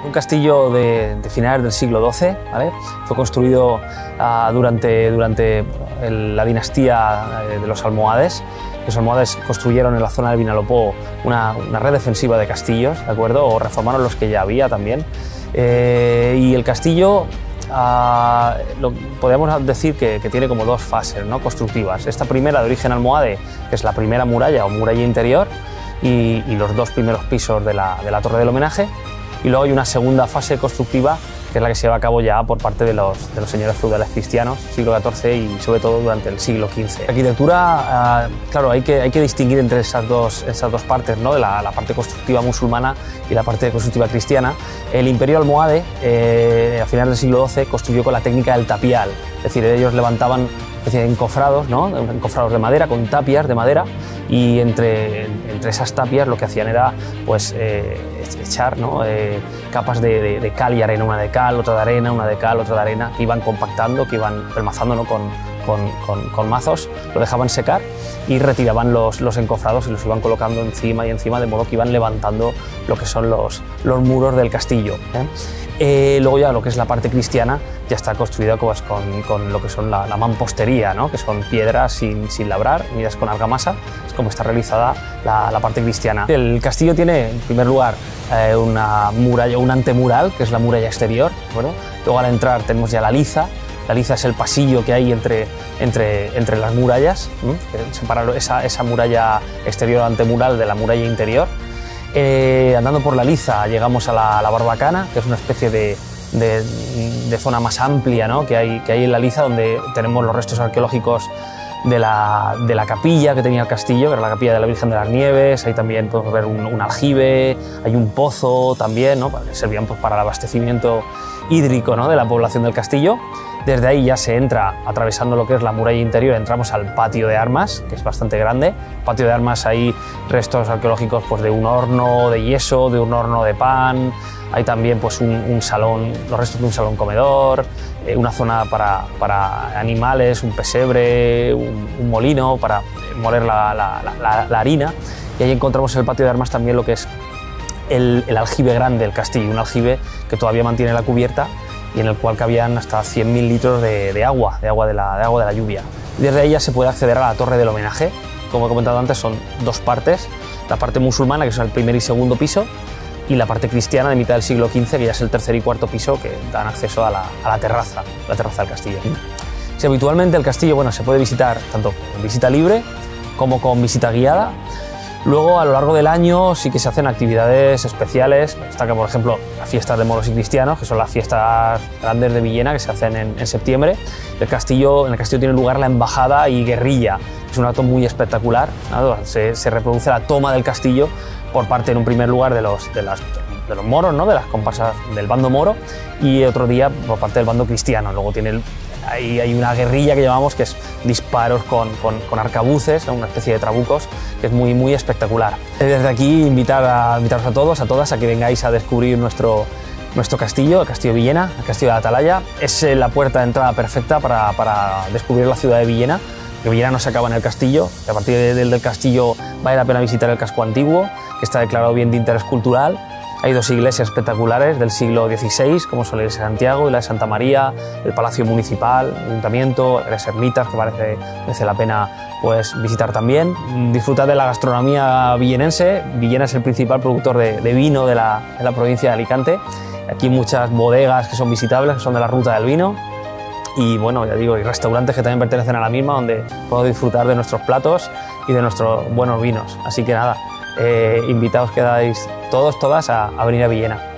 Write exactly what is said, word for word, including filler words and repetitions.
Un castillo de, de finales del siglo doce, ¿vale? Fue construido uh, durante, durante el, la dinastía de los almohades. Los almohades construyeron en la zona del Vinalopó una, una red defensiva de castillos, ¿de acuerdo? O reformaron los que ya había también. Eh, y el castillo, uh, lo, podríamos decir que, que tiene como dos fases, ¿no?, constructivas. Esta primera de origen almohade, que es la primera muralla o muralla interior, y, y los dos primeros pisos de la, de la torre del homenaje. Y luego hay una segunda fase constructiva, que es la que se lleva a cabo ya por parte de los, de los señores feudales cristianos, siglo catorce y sobre todo durante el siglo quince. La arquitectura, uh, claro, hay que, hay que distinguir entre esas dos, esas dos partes, ¿no?, de la, la parte constructiva musulmana y la parte constructiva cristiana. El imperio almohade, eh, a finales del siglo doce, construyó con la técnica del tapial, es decir, ellos levantaban encofrados, ¿no?, encofrados de madera, con tapias de madera, y entre, entre esas tapias lo que hacían era pues, eh, echar, ¿no?, eh, capas de, de, de cal y arena, una de cal, otra de arena, una de cal, otra de arena, que iban compactando, que iban pelmazando, ¿no?, con, con, con, con mazos, lo dejaban secar y retiraban los, los encofrados y los iban colocando encima y encima, de modo que iban levantando lo que son los, los muros del castillo, ¿eh? Eh, luego ya lo que es la parte cristiana ya está construida pues, con, con lo que son la, la mampostería, ¿no?, que son piedras sin, sin labrar, unidas con argamasa. Es como está realizada la, la parte cristiana. El castillo tiene, en primer lugar, eh, una muralla, un antemural, que es la muralla exterior. Bueno, luego al entrar tenemos ya la liza. La liza es el pasillo que hay entre, entre, entre las murallas, ¿eh?, que separa esa, esa muralla exterior antemural de la muralla interior. Eh, andando por la liza llegamos a la, a la barbacana, que es una especie de, de, de zona más amplia, ¿no?, que hay, que hay en la liza, donde tenemos los restos arqueológicos de la, de la capilla que tenía el castillo, que era la capilla de la Virgen de las Nieves. Ahí también podemos ver un, un aljibe, hay un pozo también, ¿no?, que servían pues, para el abastecimiento hídrico, ¿no?, de la población del castillo. Desde ahí ya se entra, atravesando lo que es la muralla interior, entramos al patio de armas, que es bastante grande. Patio de armas, hay restos arqueológicos pues, de un horno de yeso, de un horno de pan. Hay también pues, un, un salón, los restos de un salón comedor, eh, una zona para, para animales, un pesebre, un, un molino para moler la, la, la, la harina. Y ahí encontramos en el patio de armas también lo que es el, el aljibe grande del castillo, un aljibe que todavía mantiene la cubierta y en el cual cabían hasta cien mil litros de, de agua, de agua de, la, de agua de la lluvia. Desde ahí ya se puede acceder a la torre del homenaje. Como he comentado antes, son dos partes: la parte musulmana, que son el primer y segundo piso, y la parte cristiana de mitad del siglo quince, que ya es el tercer y cuarto piso, que dan acceso a la, a la terraza, la terraza del castillo. Si habitualmente el castillo, bueno, se puede visitar tanto con visita libre como con visita guiada. Luego, a lo largo del año, sí que se hacen actividades especiales. Destaca, por ejemplo, las fiestas de moros y cristianos, que son las fiestas grandes de Villena, que se hacen en, en septiembre. El castillo, en el castillo tiene lugar la embajada y guerrilla. Es un acto muy espectacular, ¿no? Se, se reproduce la toma del castillo por parte, en un primer lugar, de los, de las, de los moros, ¿no?, de las comparsas del bando moro, y otro día por parte del bando cristiano. Luego tiene el, hay, hay una guerrilla que llamamos, que es disparos con, con, con arcabuces, ¿no?, una especie de trabucos, que es muy, muy espectacular. Desde aquí invitar a, invitaros a todos, a todas, a que vengáis a descubrir nuestro, nuestro castillo, el Castillo de Villena, el Castillo de Atalaya. Es la puerta de entrada perfecta para, para descubrir la ciudad de Villena. Que Villena no se acaba en el castillo, que a partir del, del castillo vale la pena visitar el casco antiguo, que está declarado bien de interés cultural. Hay dos iglesias espectaculares del siglo dieciséis, como son la iglesia de Santiago y la de Santa María, el Palacio Municipal, el Ayuntamiento, las ermitas, que parece, merece la pena pues, visitar también. Disfrutar de la gastronomía villenense. Villena es el principal productor de, de vino de la, de la provincia de Alicante. Aquí hay muchas bodegas que son visitables, que son de la ruta del vino. Y bueno, ya digo, y restaurantes que también pertenecen a la misma, donde puedo disfrutar de nuestros platos y de nuestros buenos vinos. Así que nada, eh, invitados quedáis todos, todas a, a venir a Villena.